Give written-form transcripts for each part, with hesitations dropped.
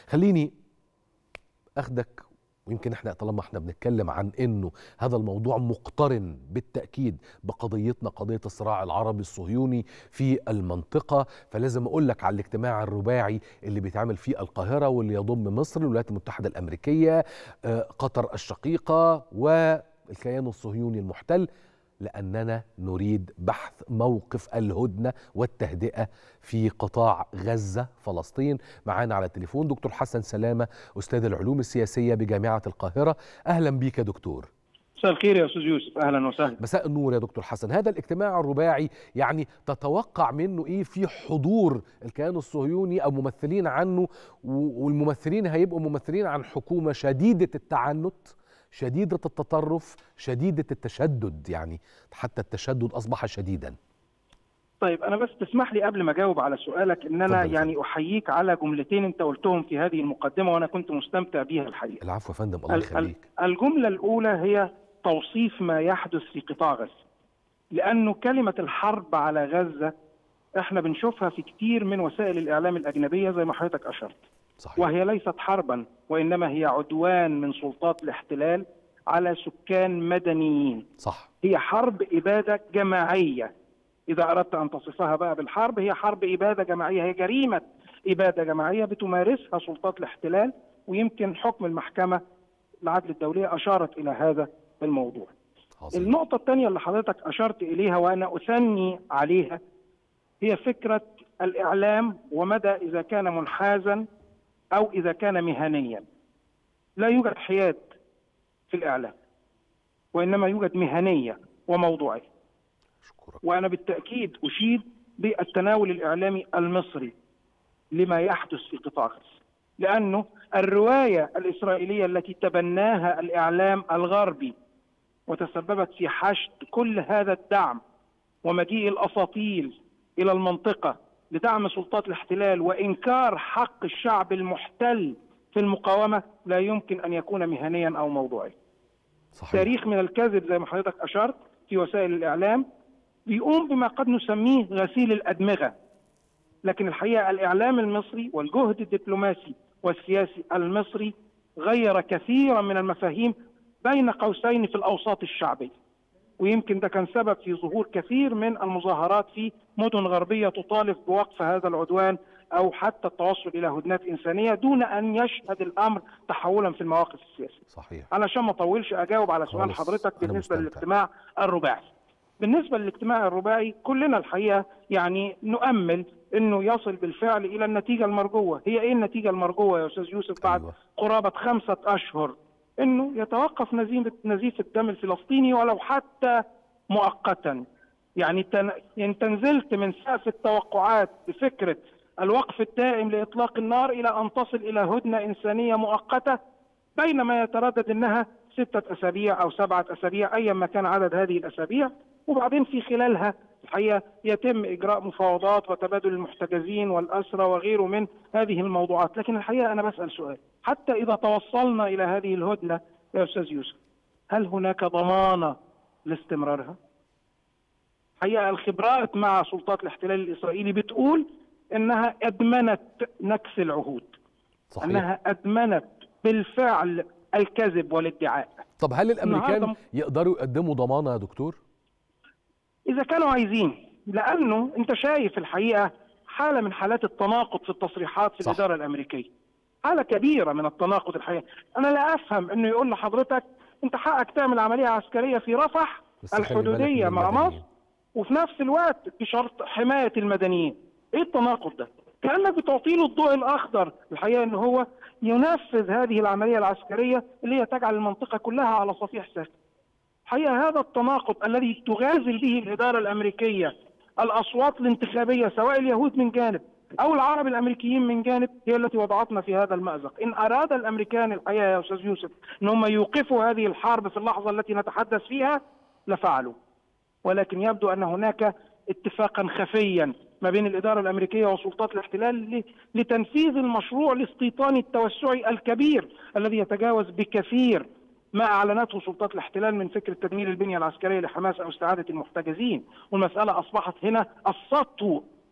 خليني أخدك، ويمكن طالما احنا بنتكلم عن انه هذا الموضوع مقترن بالتأكيد بقضيتنا، قضية الصراع العربي الصهيوني في المنطقة، فلازم اقول لك على الاجتماع الرباعي اللي بيتعمل في القاهرة واللي يضم مصر، الولايات المتحدة الأمريكية، قطر الشقيقة والكيان الصهيوني المحتل، لأننا نريد بحث موقف الهدنة والتهدئة في قطاع غزة فلسطين. معانا على التليفون دكتور حسن سلامة، أستاذ العلوم السياسية بجامعة القاهرة. أهلا بيك يا دكتور. مساء الخير يا أستاذ يوسف، أهلا وسهلا. مساء النور يا دكتور حسن. هذا الاجتماع الرباعي يعني تتوقع منه إيه في حضور الكيان الصهيوني أو ممثلين عنه، والممثلين هيبقوا ممثلين عن حكومة شديدة التعنت، شديدة التطرف، شديدة التشدد، يعني حتى التشدد أصبح شديدا. طيب أنا بس تسمح لي قبل ما أجاوب على سؤالك إن أنا يعني أحييك على جملتين أنت قلتهم في هذه المقدمة وأنا كنت مستمتع بيها الحقيقة. العفو يا فندم، الله يخليك. الجملة الأولى هي توصيف ما يحدث في قطاع غزة، لأنه كلمة الحرب على غزة إحنا بنشوفها في كتير من وسائل الإعلام الأجنبية زي ما حضرتك أشرت. صحيح. وهي ليست حربا، وإنما هي عدوان من سلطات الاحتلال على سكان مدنيين. صح. هي حرب إبادة جماعية، إذا أردت أن تصفها بقى بالحرب هي حرب إبادة جماعية، هي جريمة إبادة جماعية بتمارسها سلطات الاحتلال، ويمكن حكم المحكمة العدل الدولية أشارت إلى هذا الموضوع. حصيح. النقطة الثانية اللي حضرتك أشرت إليها وأنا أثني عليها هي فكرة الإعلام ومدى إذا كان منحازا أو إذا كان مهنيا. لا يوجد حياد في الإعلام، وإنما يوجد مهنية وموضوعية. وأنا بالتأكيد أشيد بالتناول الإعلامي المصري لما يحدث في قطاع غزة، لأنه الرواية الإسرائيلية التي تبناها الإعلام الغربي وتسببت في حشد كل هذا الدعم ومجيء الأساطيل إلى المنطقة لدعم سلطات الاحتلال وإنكار حق الشعب المحتل في المقاومة لا يمكن أن يكون مهنيا أو موضوعيا. صحيح. تاريخ من الكذب زي ما حضرتك أشرت في وسائل الإعلام بيقوم بما قد نسميه غسيل الأدمغة، لكن الحقيقة الإعلام المصري والجهد الدبلوماسي والسياسي المصري غير كثيرا من المفاهيم بين قوسين في الأوساط الشعبية، ويمكن ده كان سبب في ظهور كثير من المظاهرات في مدن غربية تطالب بوقف هذا العدوان أو حتى التوصل إلى هدنات إنسانية دون أن يشهد الأمر تحولا في المواقف السياسية. صحيح. علشان ما أطولش أجاوب على سؤال حضرتك بالنسبة للاجتماع الرباعي. بالنسبة للاجتماع الرباعي كلنا الحقيقة يعني نؤمل أنه يصل بالفعل إلى النتيجة المرجوة. هي إيه النتيجة المرجوة يا أستاذ يوسف؟ بعد قرابة 5 أشهر أنه يتوقف نزيف الدم الفلسطيني ولو حتى مؤقتا. يعني تنزلت من سقف التوقعات بفكرة الوقف الدائم لإطلاق النار إلى أن تصل إلى هدنة إنسانية مؤقتة، بينما يتردد أنها 6 أسابيع أو 7 أسابيع أيا ما كان عدد هذه الأسابيع، وبعدين في خلالها الحقيقة يتم إجراء مفاوضات وتبادل المحتجزين والأسرى وغيره من هذه الموضوعات. لكن الحقيقة أنا بسأل سؤال، حتى إذا توصلنا إلى هذه الهدنة يا أستاذ يوسف، هل هناك ضمانة لاستمرارها؟ الحقيقة الخبرات مع سلطات الاحتلال الإسرائيلي بتقول أنها أدمنت نكس العهود. صحيح. أنها أدمنت بالفعل الكذب والادعاء. طب هل الأمريكان يقدروا يقدموا ضمانة يا دكتور؟ إذا كانوا عايزين، لأنه أنت شايف الحقيقة حالة من حالات التناقض في التصريحات في الإدارة الأمريكية، حالة كبيرة من التناقض الحقيقة. أنا لا أفهم أنه يقول لحضرتك أنت حقك تعمل عملية عسكرية في رفح الحدودية مع مصر وفي نفس الوقت بشرط حماية المدنيين. إيه التناقض ده؟ كأنك بتعطي له الضوء الأخضر الحقيقة أنه هو ينفذ هذه العملية العسكرية اللي هي تجعل المنطقة كلها على صفيح ساخن. الحقيقة هذا التناقض الذي تغازل به الإدارة الأمريكية الأصوات الانتخابية سواء اليهود من جانب أو العرب الأمريكيين من جانب هي التي وضعتنا في هذا المأزق. إن أراد الأمريكان الحقيقة يا أستاذ يوسف أن هم يوقفوا هذه الحرب في اللحظة التي نتحدث فيها لفعلوا، ولكن يبدو أن هناك اتفاقا خفيا ما بين الإدارة الأمريكية وسلطات الاحتلال لتنفيذ المشروع الاستيطاني التوسعي الكبير الذي يتجاوز بكثير ما أعلنته سلطات الاحتلال من فكرة تدمير البنية العسكرية لحماس أو استعادة المحتجزين. والمسألة أصبحت هنا السطو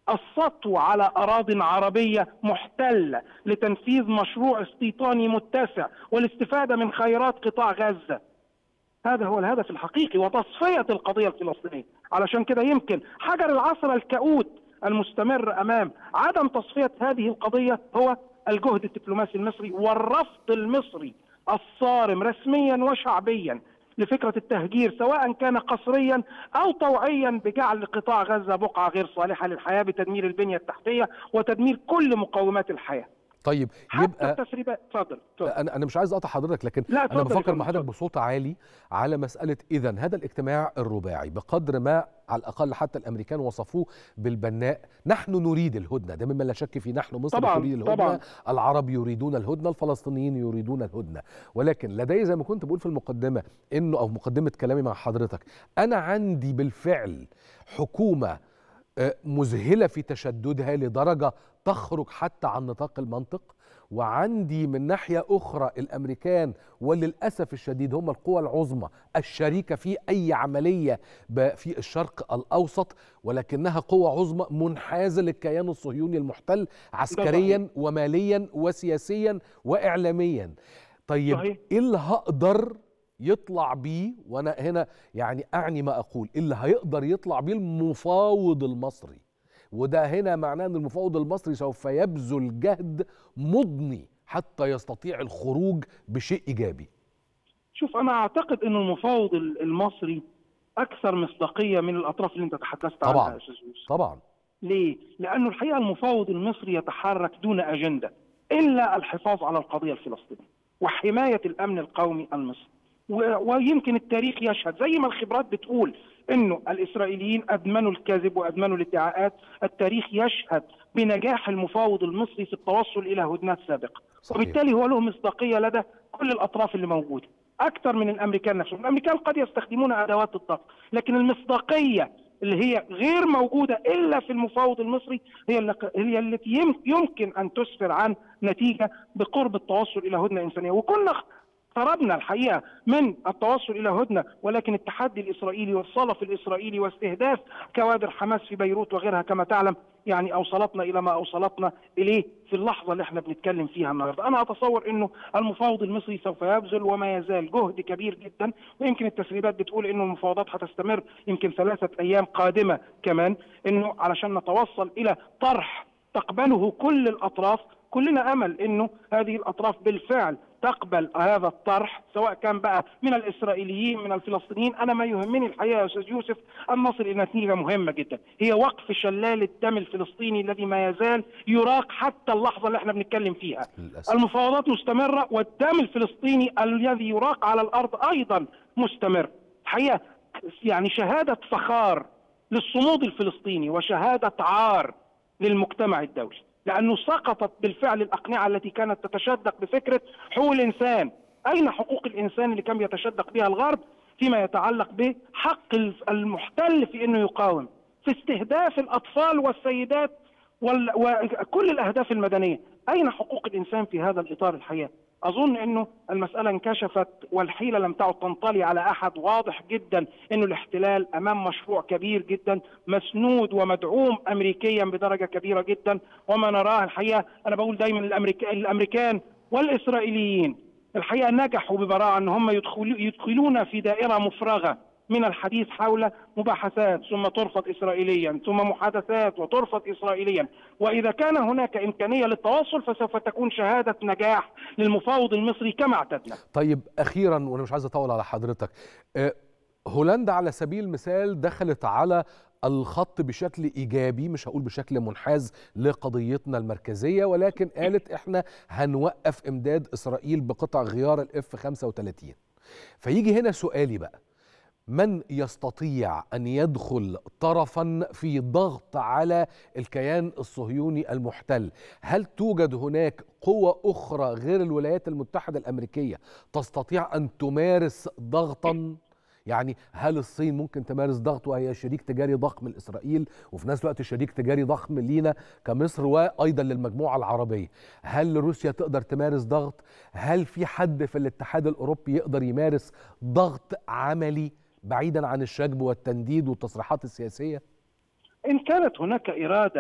السطو على أراضٍ عربية محتلة لتنفيذ مشروع استيطاني متسع والاستفادة من خيرات قطاع غزة. هذا هو الهدف الحقيقي، وتصفية القضية الفلسطينية. علشان كده يمكن حجر العثرة الكؤوت المستمر أمام عدم تصفية هذه القضية هو الجهد الدبلوماسي المصري والرفض المصري الصارم رسميا وشعبيا لفكرة التهجير، سواء كان قسريا أو طوعيا، بجعل قطاع غزة بقعة غير صالحة للحياة بتدمير البنية التحتية وتدمير كل مقومات الحياة. طيب يبقى التسريبات. اتفضل. انا مش عايز اقطع حضرتك، لكن انا بفكر مع حضرتك بصوت عالي على مساله اذا هذا الاجتماع الرباعي بقدر ما على الاقل حتى الامريكان وصفوه بالبناء. نحن نريد الهدنه، ده مما لا شك فيه، نحن مصر تريد الهدنه، طبعا. العرب يريدون الهدنه، الفلسطينيين يريدون الهدنه، ولكن لدي زي ما كنت بقول في المقدمه انه او مقدمه كلامي مع حضرتك، انا عندي بالفعل حكومه مذهله في تشددها لدرجه تخرج حتى عن نطاق المنطق، وعندي من ناحية أخرى الأمريكان وللأسف الشديد هم القوى العظمى الشريكة في أي عملية في الشرق الأوسط، ولكنها قوة عظمى منحازة للكيان الصهيوني المحتل عسكريا وماليا وسياسيا وإعلاميا. طيب إيه اللي هقدر يطلع بيه، وأنا هنا يعني أعني ما أقول، إيه اللي هيقدر يطلع بيه المفاوض المصري؟ وده هنا معناه أن المفاوض المصري سوف يبذل جهد مضني حتى يستطيع الخروج بشيء إيجابي. شوف، أنا أعتقد أن المفاوض المصري أكثر مصداقية من الأطراف اللي أنت تحدثت عنها يا أستاذ يوسف. طبعا. ليه؟ لأنه الحقيقة المفاوض المصري يتحرك دون أجندة إلا الحفاظ على القضية الفلسطينية وحماية الأمن القومي المصري. ويمكن التاريخ يشهد، زي ما الخبرات بتقول انه الاسرائيليين ادمنوا الكذب وادمنوا الادعاءات، التاريخ يشهد بنجاح المفاوض المصري في التوصل الى هدنات سابقه، وبالتالي هو له مصداقيه لدى كل الاطراف اللي موجوده اكثر من الامريكان نفسهم. الامريكان قد يستخدمون ادوات الضغط، لكن المصداقيه اللي هي غير موجوده الا في المفاوض المصري هي التي يمكن ان تسفر عن نتيجه بقرب التوصل الى هدنه انسانيه. وكنا اقتربنا الحقيقه من التوصل الى هدنه، ولكن التحدي الاسرائيلي والصلف الاسرائيلي واستهداف كوادر حماس في بيروت وغيرها كما تعلم يعني اوصلتنا الى ما اوصلتنا اليه في اللحظه اللي احنا بنتكلم فيها النهارده. انا اتصور انه المفاوض المصري سوف يبذل وما يزال جهد كبير جدا، ويمكن التسريبات بتقول انه المفاوضات هتستمر يمكن 3 أيام قادمه كمان، انه علشان نتوصل الى طرح تقبله كل الاطراف. كلنا امل انه هذه الاطراف بالفعل تقبل هذا الطرح، سواء كان بقى من الاسرائيليين من الفلسطينيين. انا ما يهمني الحقيقه يا استاذ يوسف ان نصل الى نتيجه مهمه جدا، هي وقف شلال الدم الفلسطيني الذي ما يزال يراق حتى اللحظه اللي احنا بنتكلم فيها. المفاوضات مستمره والدم الفلسطيني الذي يراق على الارض ايضا مستمر. الحقيقه يعني شهاده فخار للصمود الفلسطيني وشهاده عار للمجتمع الدولي، لأنه سقطت بالفعل الأقنعة التي كانت تتشدق بفكرة حقوق الإنسان. أين حقوق الإنسان اللي كان يتشدق بها الغرب فيما يتعلق بحق المحتل في أنه يقاوم، في استهداف الأطفال والسيدات وكل الأهداف المدنية؟ أين حقوق الإنسان في هذا الإطار الحقيقة؟ أظن أنه المسألة انكشفت والحيلة لم تعد تنطلي على أحد. واضح جدا أنه الاحتلال أمام مشروع كبير جدا مسنود ومدعوم أمريكيا بدرجة كبيرة جدا، وما نراه الحقيقة أنا بقول دايما الأمريكان والإسرائيليين الحقيقة نجحوا ببراعة أن هم يدخلون في دائرة مفرغة من الحديث حول مباحثات ثم ترفض إسرائيليا ثم محادثات وترفض إسرائيليا. وإذا كان هناك إمكانية للتواصل فسوف تكون شهادة نجاح للمفاوض المصري كما اعتدنا. طيب أخيرا، وأنا مش عايز أطول على حضرتك، هولندا على سبيل المثال دخلت على الخط بشكل إيجابي، مش هقول بشكل منحاز لقضيتنا المركزية، ولكن قالت إحنا هنوقف إمداد إسرائيل بقطع غيار الF-35. فيجي هنا سؤالي بقى، من يستطيع أن يدخل طرفا في ضغط على الكيان الصهيوني المحتل؟ هل توجد هناك قوة أخرى غير الولايات المتحدة الأمريكية تستطيع أن تمارس ضغطا؟ يعني هل الصين ممكن تمارس ضغط وهي شريك تجاري ضخم لإسرائيل وفي نفس الوقت شريك تجاري ضخم لينا كمصر وأيضا للمجموعة العربية؟ هل روسيا تقدر تمارس ضغط؟ هل في حد في الاتحاد الأوروبي يقدر يمارس ضغط عملي بعيدا عن الشجب والتنديد والتصريحات السياسية؟ إن كانت هناك إرادة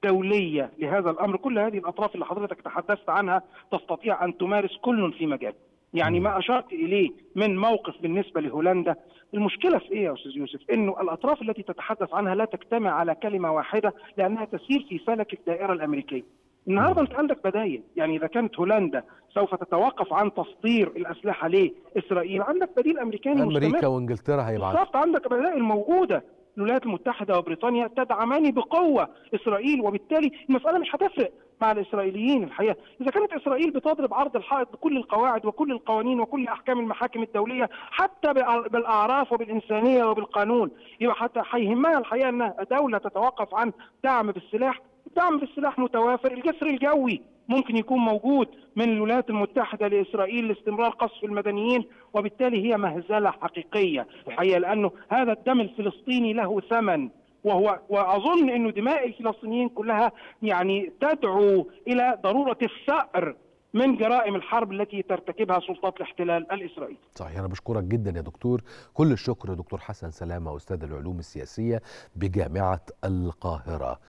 دولية لهذا الأمر، كل هذه الأطراف اللي حضرتك تحدثت عنها تستطيع أن تمارس كل في مجال. يعني ما أشرت إليه من موقف بالنسبة لهولندا، المشكلة في إيه يا أستاذ يوسف؟ إنه الأطراف التي تتحدث عنها لا تجتمع على كلمة واحدة لأنها تسير في فلك الدائرة الأمريكية. النهارده انت عندك بدائل، يعني اذا كانت هولندا سوف تتوقف عن تصدير الاسلحه لاسرائيل، عندك بديل امريكاني مستمر. امريكا وانجلترا هيبعتوا بالظبط، عندك بدائل موجوده. الولايات المتحده وبريطانيا تدعمان بقوه اسرائيل، وبالتالي المساله مش هتفرق مع الاسرائيليين الحقيقه. اذا كانت اسرائيل بتضرب عرض الحائط بكل القواعد وكل القوانين وكل احكام المحاكم الدوليه حتى بالاعراف وبالانسانيه وبالقانون، يبقى حتى هيهمها الحقيقه انها دوله تتوقف عن دعم بالسلاح. الدعم بالسلاح متوافر، الجسر الجوي ممكن يكون موجود من الولايات المتحدة لإسرائيل لاستمرار قصف المدنيين، وبالتالي هي مهزلة حقيقية الحقيقة، لأنه هذا الدم الفلسطيني له ثمن، وأظن أنه دماء الفلسطينيين كلها يعني تدعو إلى ضرورة الثأر من جرائم الحرب التي ترتكبها سلطات الاحتلال الإسرائيلي. صحيح، أنا بشكرك جدا يا دكتور، كل الشكر. دكتور حسن سلامة، أستاذ العلوم السياسية بجامعة القاهرة.